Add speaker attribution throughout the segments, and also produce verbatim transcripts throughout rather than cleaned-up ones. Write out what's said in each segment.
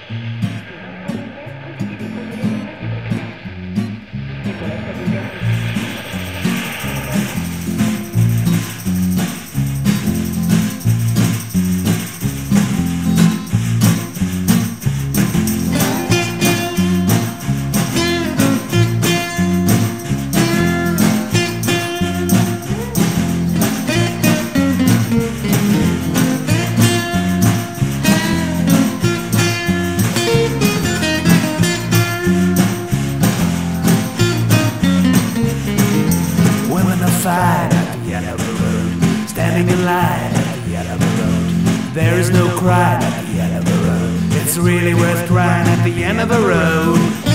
Speaker 1: Fight at the end of the road, standing in line at the end of the road. There is no crying at the end of the road. It's really worth crying at the end of the road.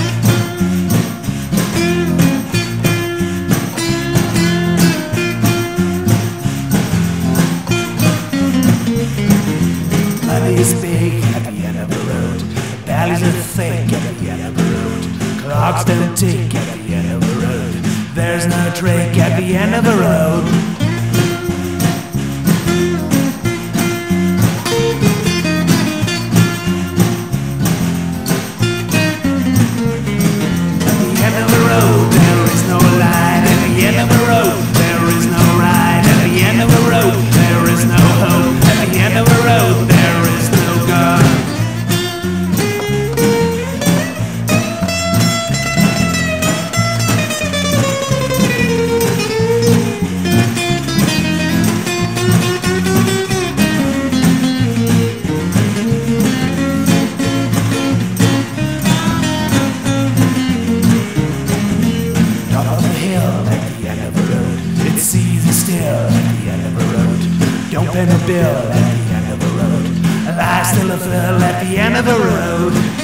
Speaker 1: Money is big at the end of the road. Valleys are thick at the end of the road. Clocks don't tick at the end of the road. There's no trick at the end of the road. At the end of the road, there is no line. At the end of the road, there is no ride. At the end of the road, there is no hope. At the end of the road, there is no God. It's easy still at the end of the road. Don't pay the bill at the end of the road. Life's still a thrill at the end of the road.